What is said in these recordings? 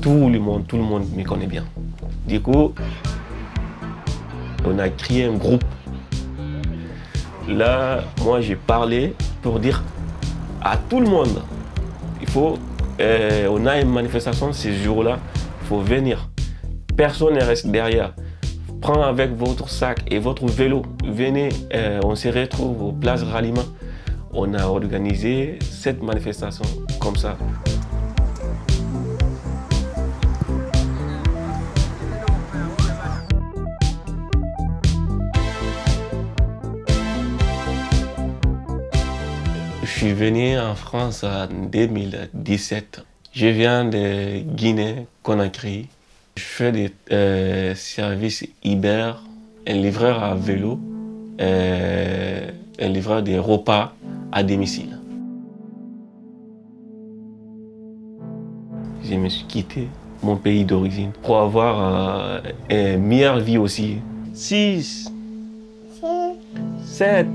tout le monde me connaît bien. Du coup, on a créé un groupe. Là, moi, j'ai parlé pour dire à tout le monde, on a une manifestation ce jour-là, il faut venir. Personne ne reste derrière. Prends avec votre sac et votre vélo. Venez, on se retrouve aux places de ralliement. On a organisé cette manifestation comme ça. Je suis venu en France en 2017. Je viens de Guinée-Conakry. Je fais des services Uber, un livreur à vélo, un livreur de repas à domicile. Je me suis quitté mon pays d'origine pour avoir une meilleure vie aussi. 6, 7.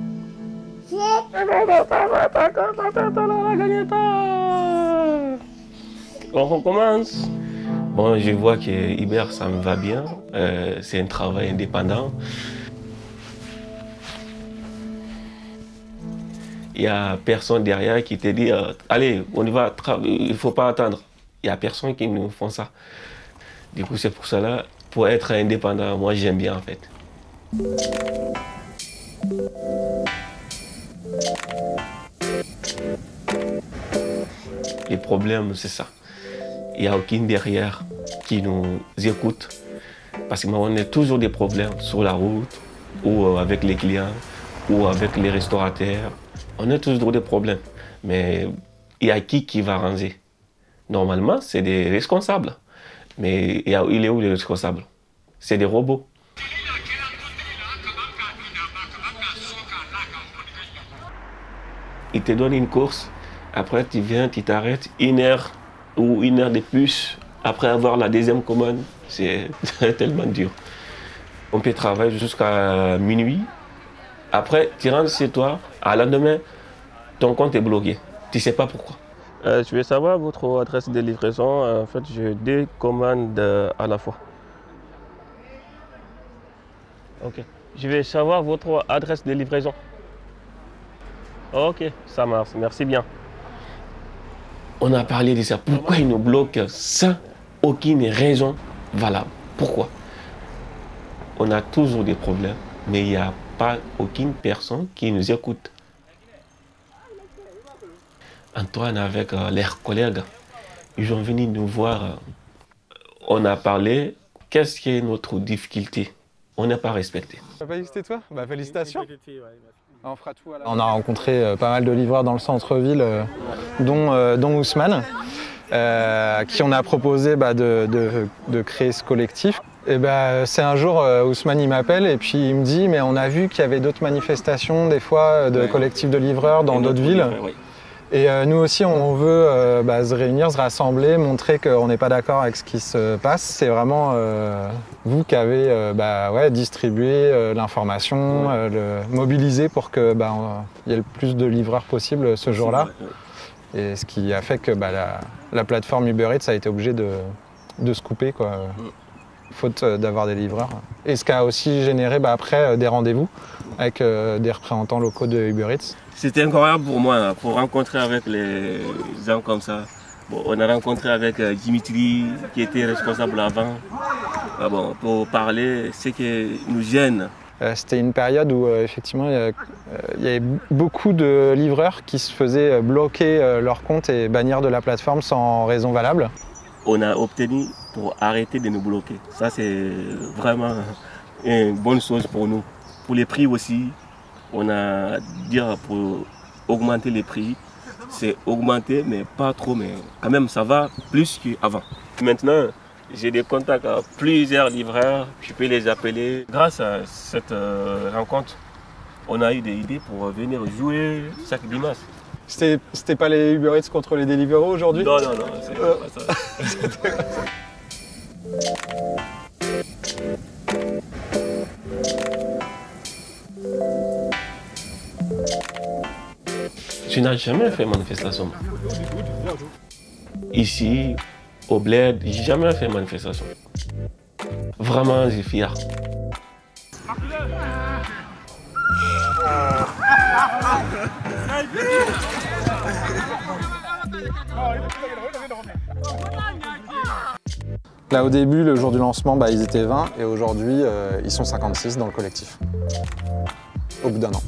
On recommence. Bon, je vois que Uber, ça me va bien. C'est un travail indépendant. Il n'y a personne derrière qui te dit allez, on y va, il ne faut pas attendre. Il n'y a personne qui nous font ça. Du coup, c'est pour cela, pour être indépendant, moi j'aime bien en fait. Les problèmes, c'est ça. Il n'y a aucun derrière qui nous écoute. Parce qu'on a toujours des problèmes sur la route, ou avec les clients, ou avec les restaurateurs. On a toujours des problèmes. Mais il y a qui va ranger? Normalement, c'est des responsables. Mais il est où les responsables? C'est des robots. Ils te donnent une course, après tu viens, tu t'arrêtes 1 heure ou 1 heure de plus après avoir la deuxième commande. C'est tellement dur. On peut travailler jusqu'à minuit. Après, tu rentres chez toi, à la lendemain, ton compte est bloqué. Tu ne sais pas pourquoi. Je veux savoir votre adresse de livraison. En fait, j'ai 2 commandes à la fois. Ok. Je vais savoir votre adresse de livraison. Ok, ça marche, merci bien. On a parlé de ça. Pourquoi ils nous bloquent sans aucune raison valable? Pourquoi? On a toujours des problèmes, mais il n'y a pas aucune personne qui nous écoute. Antoine, avec leurs collègues, ils sont venus nous voir. On a parlé. Qu'est-ce qui est notre difficulté? On n'est pas respecté. Tu n'as pas dit que c'était toi? Bah, félicitations. On fera tout à la... On a rencontré pas mal de livreurs dans le centre-ville, dont Ousmane, qui on a proposé de créer ce collectif. Et c'est un jour, Ousmane il m'appelle et puis il me dit mais on a vu qu'il y avait d'autres manifestations des fois de collectifs de livreurs dans d'autres villes. Et nous aussi on veut se réunir, se rassembler, montrer qu'on n'est pas d'accord avec ce qui se passe. C'est vraiment vous qui avez distribué l'information, mobilisé pour qu'il y ait le plus de livreurs possible ce jour-là. Et ce qui a fait que la plateforme Uber Eats a été obligée de se couper, quoi, faute d'avoir des livreurs. Et ce qui a aussi généré après des rendez-vous avec des représentants locaux de Uber Eats. C'était incroyable pour moi, pour rencontrer avec les gens comme ça. Bon, on a rencontré avec Dimitri, qui était responsable avant, pour parler ce qui nous gêne. C'était une période où effectivement il y avait beaucoup de livreurs qui se faisaient bloquer leur compte et bannir de la plateforme sans raison valable. On a obtenu pour arrêter de nous bloquer. Ça c'est vraiment une bonne chose pour nous. Pour les prix aussi, on a dit pour augmenter les prix. C'est augmenté, mais pas trop, mais quand même ça va plus qu'avant. Maintenant, j'ai des contacts à plusieurs livreurs, je peux les appeler. Grâce à cette rencontre, on a eu des idées pour venir jouer chaque dimanche. C'était pas les Uber Eats contre les Deliveroo aujourd'hui? Non, c'est pas ça. Je n'ai jamais fait manifestation. Ici, au bled, j'ai jamais fait manifestation. Vraiment, j'ai fier. Là au début, le jour du lancement, ils étaient 20 et aujourd'hui ils sont 56 dans le collectif. Au bout d'un an.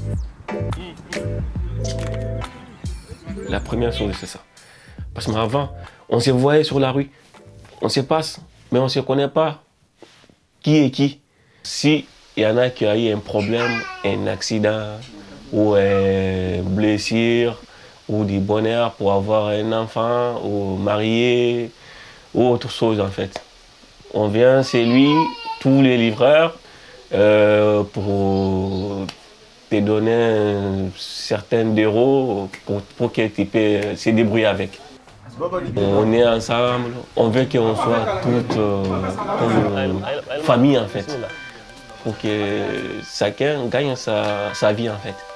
La première chose, c'est ça. Parce qu'avant, on se voyait sur la rue, on se passe, mais on ne se connaît pas qui est qui. S'il y en a qui a eu un problème, un accident, ou une blessure, ou du bonheur pour avoir un enfant, ou marié, ou autre chose en fait. On vient, c'est lui, tous les livreurs, pour te donner certains euros pour que tu puisses se débrouiller avec. On est ensemble, on veut qu'on soit toute comme famille en fait, pour que chacun gagne sa vie en fait.